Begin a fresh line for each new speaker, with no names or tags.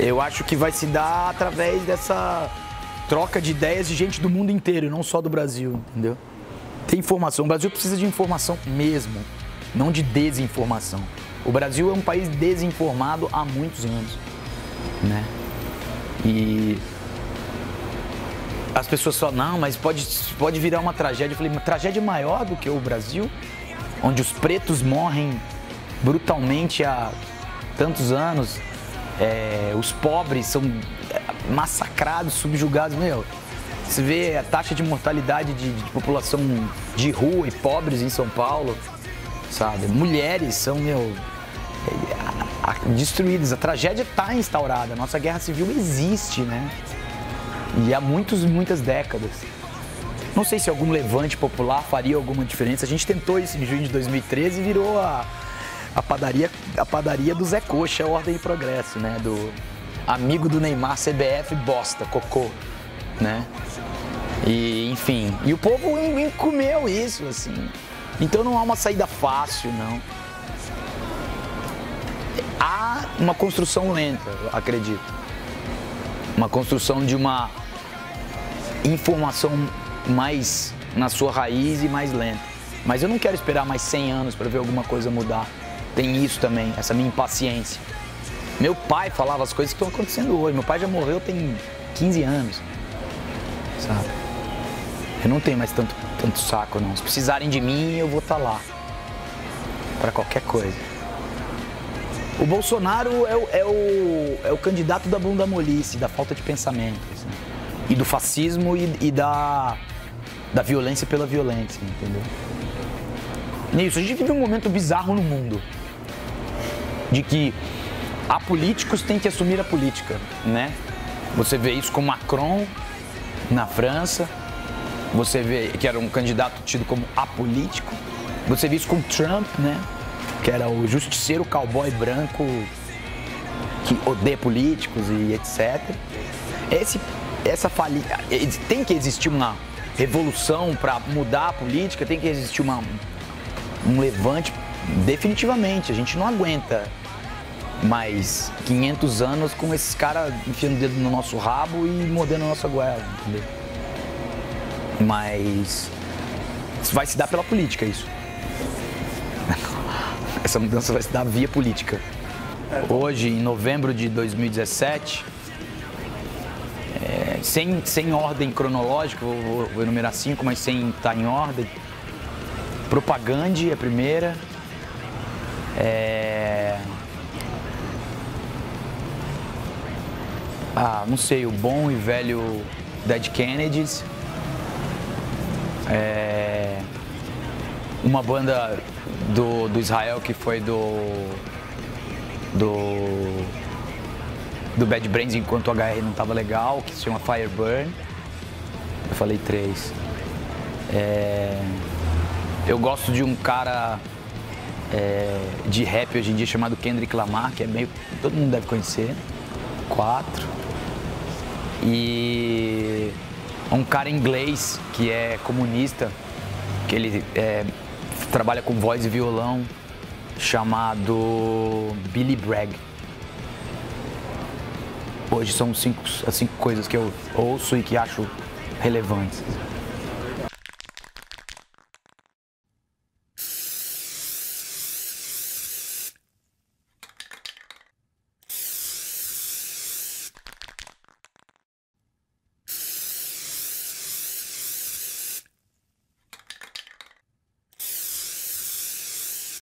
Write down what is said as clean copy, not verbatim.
Eu acho que vai se dar através dessa troca de ideias de gente do mundo inteiro, não só do Brasil, entendeu? Tem informação. O Brasil precisa de informação mesmo, não de desinformação. O Brasil é um país desinformado há muitos anos, né? E as pessoas falam, não, mas pode virar uma tragédia. Eu falei, uma tragédia maior do que o Brasil, onde os pretos morrem brutalmente há tantos anos, os pobres são massacrados, subjugados. Meu, você vê a taxa de mortalidade de população de rua e pobres em São Paulo, sabe? Mulheres são, destruídas. A tragédia está instaurada. A nossa guerra civil existe, né? E há muitas décadas. Não sei se algum levante popular faria alguma diferença. A gente tentou isso em junho de 2013 e virou a padaria do Zé Coxa, Ordem e Progresso, né? Do amigo do Neymar, CBF, bosta, cocô, né? E, enfim, e o povo comeu isso, assim. Então não há uma saída fácil, não. Há uma construção lenta, eu acredito. Uma construção de uma informação mais na sua raiz e mais lenta. Mas eu não quero esperar mais 100 anos para ver alguma coisa mudar. Tem isso também, essa minha impaciência. Meu pai falava as coisas que estão acontecendo hoje. Meu pai já morreu tem 15 anos, sabe? Eu não tenho mais tanto saco, não. Se precisarem de mim, eu vou estar lá. Para qualquer coisa. O Bolsonaro é o candidato da bunda molice, da falta de pensamento, assim, e do fascismo e da violência pela violência, entendeu? Nisso, a gente vive um momento bizarro no mundo, de que apolíticos têm que assumir a política, né? Você vê isso com Macron na França, você vê que era um candidato tido como apolítico, você vê isso com Trump, né? Que era o justiceiro cowboy branco que odeia políticos e etc. Tem que existir uma revolução para mudar a política, tem que existir um levante, definitivamente. A gente não aguenta mais 500 anos com esses caras enfiando o dedo no nosso rabo e mordendo a nossa goela, entendeu? Mas vai se dar pela política, isso. Essa mudança vai se dar via política. Hoje, em novembro de 2017, sem ordem cronológica, vou enumerar 5, mas sem estar em ordem. Propaganda é a primeira. Não sei, o bom e velho Dead Kennedys. Uma banda do Israel que foi do Bad Brains enquanto o HR não estava legal, que se chama Fireburn. Eu falei 3. Eu gosto de um cara de rap hoje em dia chamado Kendrick Lamar, que é meio... todo mundo deve conhecer. 4. E um cara inglês que é comunista, que ele trabalha com voz e violão, chamado Billy Bragg. Hoje são as 5 coisas que eu ouço e que acho relevantes.